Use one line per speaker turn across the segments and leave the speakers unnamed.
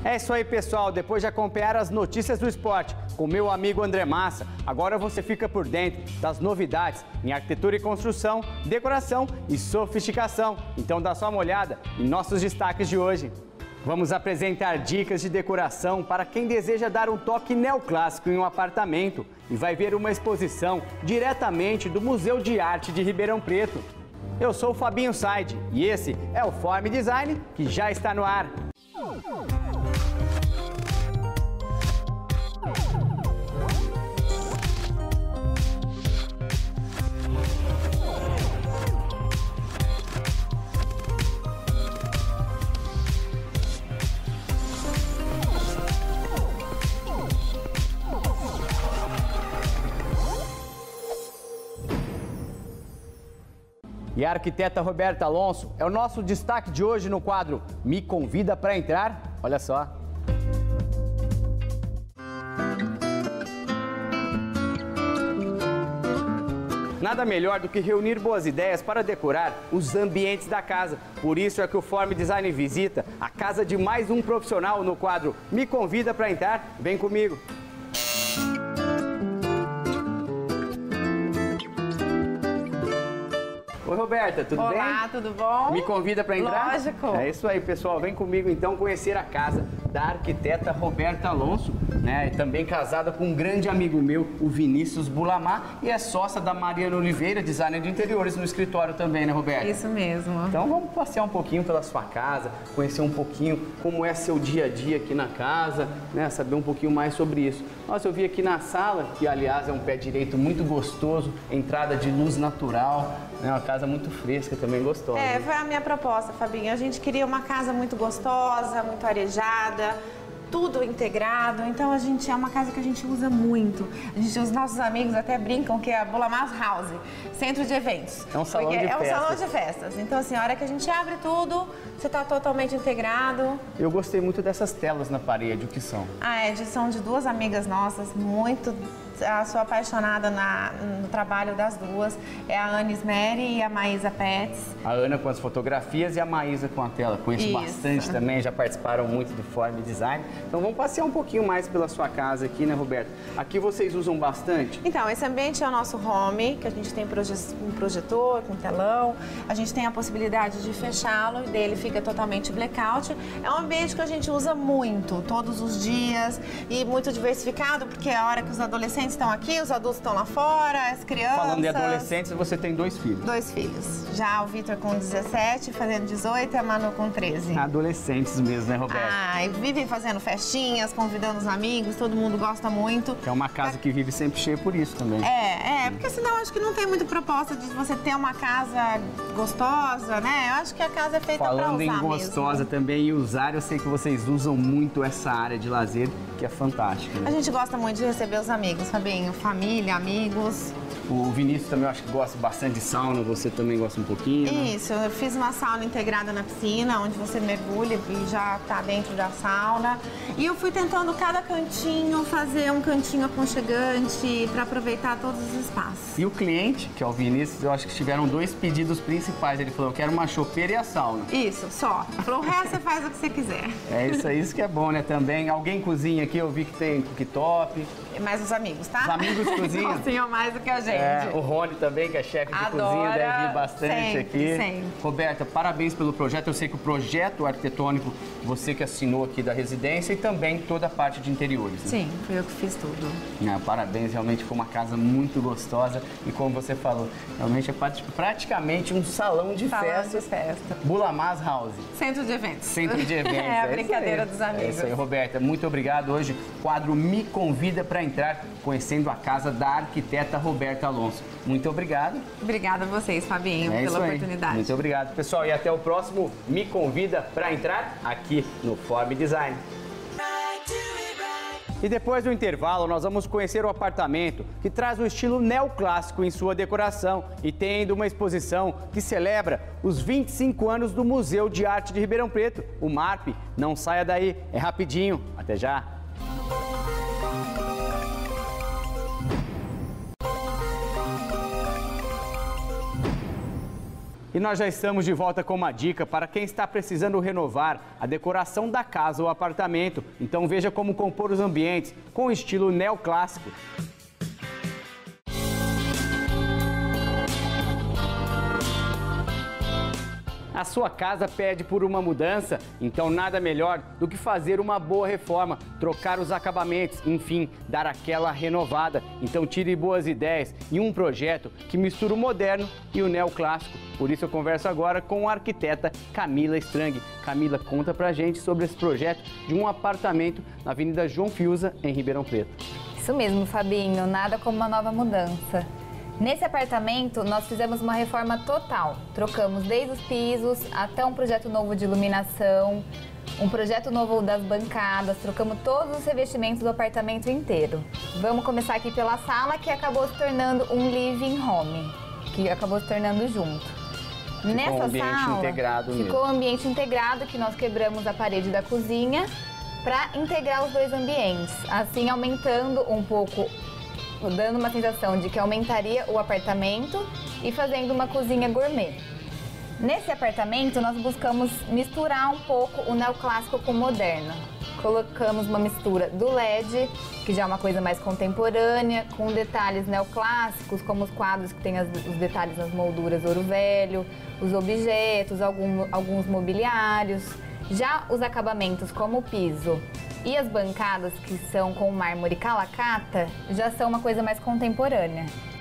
É isso aí, pessoal. Depois de acompanhar as notícias do esporte com meu amigo André Massa, agora você fica por dentro das novidades em arquitetura e construção, decoração e sofisticação. Então dá só uma olhada em nossos destaques de hoje. Vamos apresentar dicas de decoração para quem deseja dar um toque neoclássico em um apartamento e vai ver uma exposição diretamente do Museu de Arte de Ribeirão Preto. Eu sou o Fabinho Said e esse é o Form Design que já está no ar. E a arquiteta Roberta Alonso é o nosso destaque de hoje no quadro Me Convida para Entrar. Olha só. Nada melhor do que reunir boas ideias para decorar os ambientes da casa. Por isso é que o Form Design visita a casa de mais um profissional no quadro Me Convida para Entrar. Vem comigo. Oi, Roberta, tudo bem?
Olá, tudo bom?
Me convida para entrar?
Lógico.
É isso aí, pessoal. Vem comigo, então, conhecer a casa da arquiteta Roberta Alonso, né? Também casada com um grande amigo meu, o Vinícius Bulamar, e é sócia da Mariana Oliveira, designer de interiores, no escritório também, né, Roberta?
Isso mesmo.
Então, vamos passear um pouquinho pela sua casa, conhecer um pouquinho como é seu dia a dia aqui na casa, né? Saber um pouquinho mais sobre isso. Nossa, eu vi aqui na sala, que, aliás, é um pé direito muito gostoso, entrada de luz natural, né? Uma casa muito fresca, também gostosa.
É, foi a minha proposta, Fabinho. A gente queria uma casa muito gostosa, muito arejada, tudo integrado. Então a gente é uma casa que a gente usa muito. Os nossos amigos até brincam que é a Bulamar House, centro de eventos.
É um salão de festas.
É um salão de festas. Então assim, a hora que a gente abre tudo, você está totalmente integrado.
Eu gostei muito dessas telas na parede, o que são?
São de duas amigas nossas, sou apaixonada no trabalho das duas. É a Ana Smeri e a Maísa Pets.
A Ana com as fotografias e a Maísa com a tela. Conheço bastante também, já participaram muito do Form Design. Então vamos passear um pouquinho mais pela sua casa aqui, né, Roberto? Aqui vocês usam bastante?
Então, esse ambiente é o nosso home, que a gente tem um projetor com telão. A gente tem a possibilidade de fechá-lo e dele fica totalmente blackout. É um ambiente que a gente usa muito, todos os dias, e muito diversificado, porque é a hora que os adolescentes estão aqui, os adultos estão lá fora, as crianças.
Falando de adolescentes, você tem 2 filhos. 2
filhos. Já o Vitor com 17, fazendo 18 e a Manu com 13.
Adolescentes mesmo, né, Roberto?
E vivem fazendo festinhas, convidando os amigos, todo mundo gosta muito.
É uma casa que vive sempre cheia por isso também.
Porque senão acho que não tem muita proposta de você ter uma casa gostosa, né? Eu acho que a casa é feita para usar
Falando em gostosa
mesmo.
Também e usar, eu sei que vocês usam muito essa área de lazer, que é fantástica, né?
A gente gosta muito de receber os amigos, Fabinho, família, amigos.
O Vinícius também, eu acho que gosta bastante de sauna, você também gosta um pouquinho, né?
Isso, eu fiz uma sauna integrada na piscina, onde você mergulha e já está dentro da sauna. E eu fui tentando cada cantinho fazer um cantinho aconchegante para aproveitar todos os espaços.
E o cliente, que é o Vinícius, eu acho que tiveram 2 pedidos principais. Ele falou, eu quero uma chopeira e a sauna.
Isso, só. Para o resto você faz o que você quiser.
É isso que é bom, né? Também, alguém cozinha aqui, eu vi que tem cooktop.
Mais os amigos, tá?
Os amigos cozinham?
Cozinham mais do que a gente.
O Rony também, que é chefe de cozinha, deve vir bastante aqui.
Sempre.
Roberta, parabéns pelo projeto. Eu sei que o projeto arquitetônico, você que assinou aqui da residência e também toda a parte de interiores. Né?
Sim, fui eu que fiz tudo.
Parabéns, realmente foi uma casa muito gostosa e como você falou, realmente é praticamente um salão de festa. Bulamar House.
Centro de eventos.
Centro de eventos.
É a brincadeira dos amigos.
É isso aí, Roberta. Muito obrigado. Hoje, quadro Me Convida para Entrar, conhecendo a casa da arquiteta Roberta Alonso. Muito obrigado.
Obrigada a vocês, Fabinho, pela oportunidade.
Muito obrigado, pessoal. E até o próximo Me Convida para Entrar aqui no Form Design. E depois do intervalo, nós vamos conhecer o apartamento que traz o estilo neoclássico em sua decoração e tem ainda uma exposição que celebra os 25 anos do Museu de Arte de Ribeirão Preto, o MARP. Não saia daí, é rapidinho. Até já! E nós já estamos de volta com uma dica para quem está precisando renovar a decoração da casa ou apartamento. Então veja como compor os ambientes com estilo neoclássico. A sua casa pede por uma mudança, então nada melhor do que fazer uma boa reforma, trocar os acabamentos, enfim, dar aquela renovada. Então tire boas ideias em um projeto que mistura o moderno e o neoclássico. Por isso eu converso agora com a arquiteta Camila Strang. Camila, conta pra gente sobre esse projeto de um apartamento na Avenida João Fiuza, em Ribeirão Preto.
Isso mesmo, Fabinho, nada como uma nova mudança. Nesse apartamento, nós fizemos uma reforma total. Trocamos desde os pisos até um projeto novo de iluminação, um projeto novo das bancadas, trocamos todos os revestimentos do apartamento inteiro. Vamos começar aqui pela sala, que acabou se tornando um living home, que acabou se tornando junto.
Ficou um ambiente integrado mesmo.
Ficou um ambiente integrado, que nós quebramos a parede da cozinha para integrar os dois ambientes, assim aumentando um pouco, dando uma sensação de que aumentaria o apartamento e fazendo uma cozinha gourmet. Nesse apartamento, nós buscamos misturar um pouco o neoclássico com o moderno. Colocamos uma mistura do LED, que já é uma coisa mais contemporânea, com detalhes neoclássicos, como os quadros que têm os detalhes nas molduras ouro velho, os objetos, alguns mobiliários. Já os acabamentos, como o piso e as bancadas, que são com mármore calacata, já são uma coisa mais contemporânea.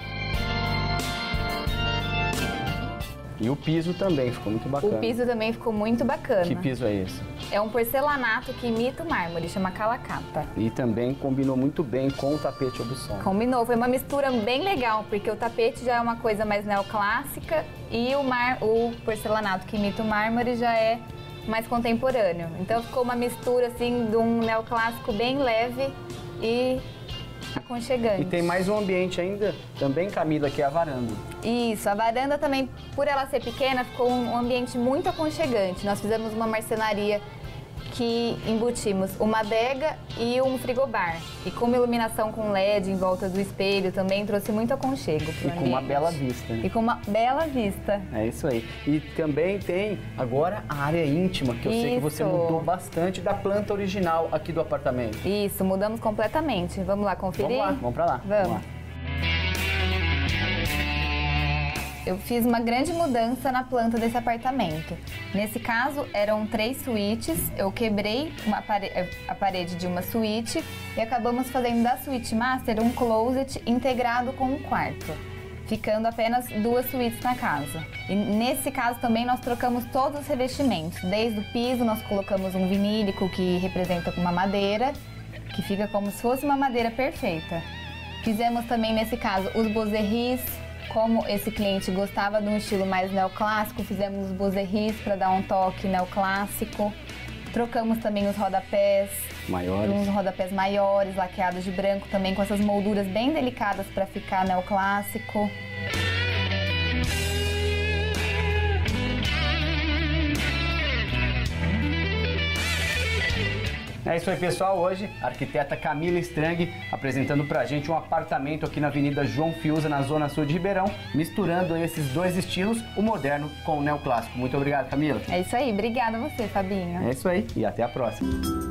E o piso também ficou muito bacana.
O piso também ficou muito bacana.
Que piso é esse?
É um porcelanato que imita o mármore, chama calacata.
E também combinou muito bem com o tapete Aubusson.
Combinou, foi uma mistura bem legal, porque o tapete já é uma coisa mais neoclássica e o porcelanato que imita o mármore já é mais contemporâneo. Então ficou uma mistura assim de um neoclássico bem leve e aconchegante.
E tem mais um ambiente ainda, também, Camila, que é a varanda.
Isso, a varanda também, por ela ser pequena, ficou um ambiente muito aconchegante. Nós fizemos uma marcenaria que embutimos uma adega e um frigobar. E com uma iluminação com LED em volta do espelho também trouxe muito aconchego pro ambiente.
E com uma bela vista, né?
E com uma bela vista.
É isso aí. E também tem agora a área íntima, que eu sei que você mudou bastante da planta original aqui do apartamento.
Isso, mudamos completamente. Vamos lá conferir?
Vamos lá, vamos pra lá.
Vamos lá. Eu fiz uma grande mudança na planta desse apartamento. Nesse caso, eram 3 suítes. Eu quebrei a parede de uma suíte e acabamos fazendo da suíte master um closet integrado com um quarto, ficando apenas 2 suítes na casa. E nesse caso também nós trocamos todos os revestimentos. Desde o piso nós colocamos um vinílico que representa uma madeira, que fica como se fosse uma madeira perfeita. Fizemos também nesse caso os boserris. Como esse cliente gostava de um estilo mais neoclássico, fizemos os boserris para dar um toque neoclássico. Trocamos também os rodapés, uns rodapés maiores, laqueados de branco, também com essas molduras bem delicadas para ficar neoclássico.
É isso aí, pessoal. Hoje, a arquiteta Camila Strang apresentando pra gente um apartamento aqui na Avenida João Fiuza, na Zona Sul de Ribeirão, misturando esses dois estilos, o moderno com o neoclássico. Muito obrigado, Camila.
É isso aí. Obrigada a você, Fabinho.
É isso aí. E até a próxima.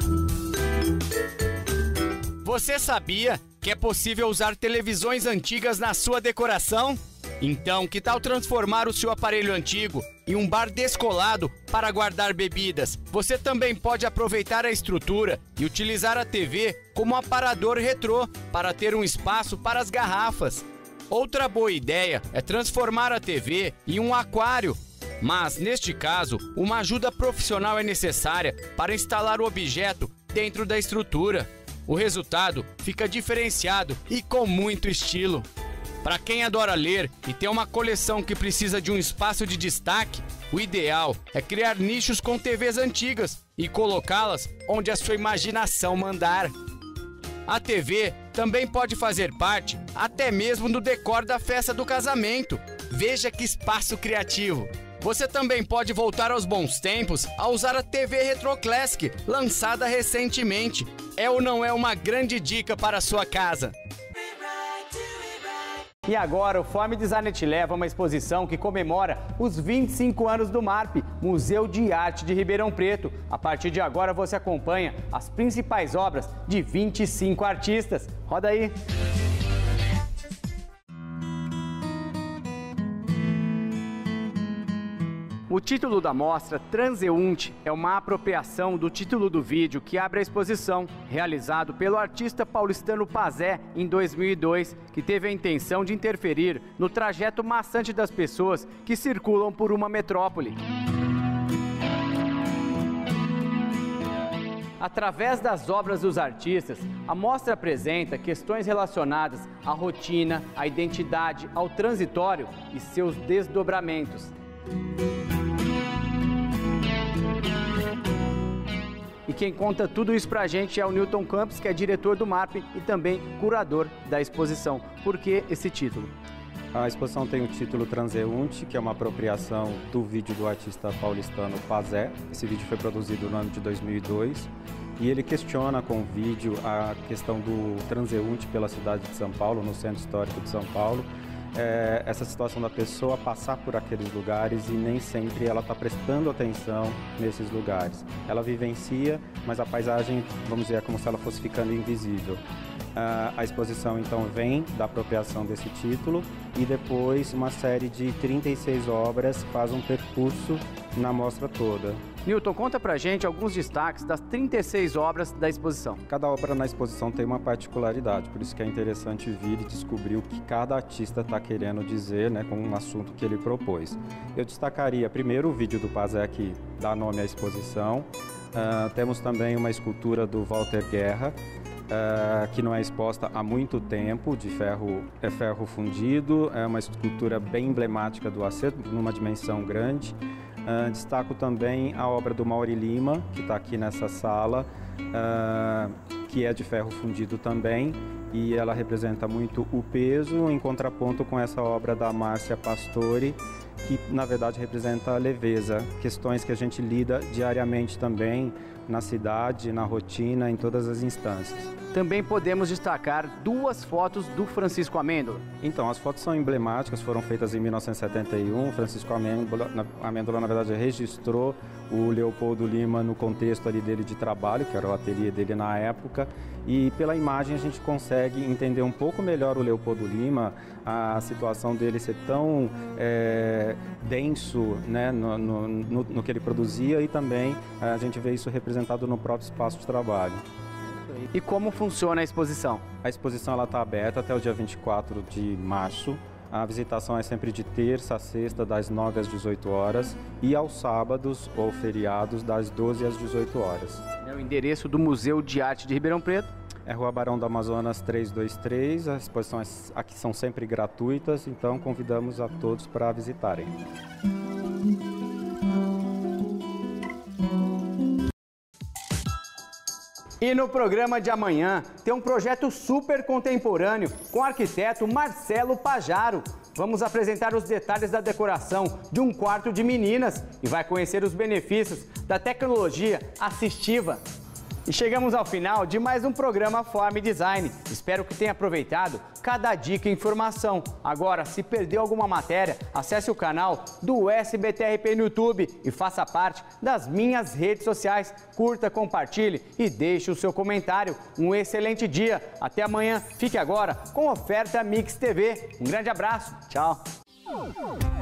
Você sabia que é possível usar televisões antigas na sua decoração? Então, que tal transformar o seu aparelho antigo em um bar descolado para guardar bebidas? Você também pode aproveitar a estrutura e utilizar a TV como aparador retrô para ter um espaço para as garrafas. Outra boa ideia é transformar a TV em um aquário. Mas, neste caso, uma ajuda profissional é necessária para instalar o objeto dentro da estrutura. O resultado fica diferenciado e com muito estilo. Para quem adora ler e tem uma coleção que precisa de um espaço de destaque, o ideal é criar nichos com TVs antigas e colocá-las onde a sua imaginação mandar. A TV também pode fazer parte até mesmo do decor da festa do casamento. Veja que espaço criativo! Você também pode voltar aos bons tempos a usar a TV Retro Classic, lançada recentemente. É ou não é uma grande dica para a sua casa? E agora o Fome Design te leva a uma exposição que comemora os 25 anos do MARP, Museu de Arte de Ribeirão Preto. A partir de agora você acompanha as principais obras de 25 artistas. Roda aí! O título da mostra, Transeunte, é uma apropriação do título do vídeo que abre a exposição, realizado pelo artista paulistano Pazé em 2002, que teve a intenção de interferir no trajeto maçante das pessoas que circulam por uma metrópole. Através das obras dos artistas, a mostra apresenta questões relacionadas à rotina, à identidade, ao transitório e seus desdobramentos. E quem conta tudo isso pra gente é o Newton Campos, que é diretor do MARP e também curador da exposição. Por que esse título?
A exposição tem o título Transeunte, que é uma apropriação do vídeo do artista paulistano Pazé. Esse vídeo foi produzido no ano de 2002 e ele questiona com o vídeo a questão do transeunte pela cidade de São Paulo, no centro histórico de São Paulo. Essa situação da pessoa passar por aqueles lugares e nem sempre ela está prestando atenção nesses lugares. Ela vivencia, mas a paisagem, vamos dizer, é como se ela fosse ficando invisível. A exposição então vem da apropriação desse título e depois uma série de 36 obras faz um percurso na mostra toda.
Newton, conta pra gente alguns destaques das 36 obras da exposição.
Cada obra na exposição tem uma particularidade, por isso que é interessante vir e descobrir o que cada artista está querendo dizer, né, com um assunto que ele propôs. Eu destacaria primeiro o vídeo do Pazé, que dá nome à exposição. Temos também uma escultura do Walter Guerra, que não é exposta há muito tempo, de ferro fundido. É uma escultura bem emblemática do acervo, numa dimensão grande. Destaco também a obra do Mauri Lima, que está aqui nessa sala, que é de ferro fundido também, e ela representa muito o peso, em contraponto com essa obra da Márcia Pastore, que na verdade representa a leveza, questões que a gente lida diariamente também na cidade, na rotina, em todas as instâncias.
Também podemos destacar duas fotos do Francisco Amêndola.
Então, as fotos são emblemáticas, foram feitas em 1971. Francisco Amêndola, na verdade, registrou o Leopoldo Lima no contexto ali dele de trabalho, que era o ateliê dele na época. E pela imagem a gente consegue entender um pouco melhor o Leopoldo Lima, a situação dele ser tão denso, né, no que ele produzia, e também a gente vê isso representado no próprio espaço de trabalho.
E como funciona a exposição?
A exposição está aberta até o dia 24 de março. A visitação é sempre de terça a sexta, das 9 às 18 horas, e aos sábados ou feriados, das 12 às 18 horas.
É o endereço do Museu de Arte de Ribeirão Preto?
É Rua Barão do Amazonas 323. As exposições aqui são sempre gratuitas, então convidamos a todos para visitarem.
E no programa de amanhã tem um projeto super contemporâneo com o arquiteto Marcelo Pajaro. Vamos apresentar os detalhes da decoração de um quarto de meninas e vai conhecer os benefícios da tecnologia assistiva. E chegamos ao final de mais um programa Fome Design. Espero que tenha aproveitado cada dica e informação. Agora, se perdeu alguma matéria, acesse o canal do SBTRP no YouTube e faça parte das minhas redes sociais. Curta, compartilhe e deixe o seu comentário. Um excelente dia. Até amanhã. Fique agora com Oferta Mix TV. Um grande abraço. Tchau.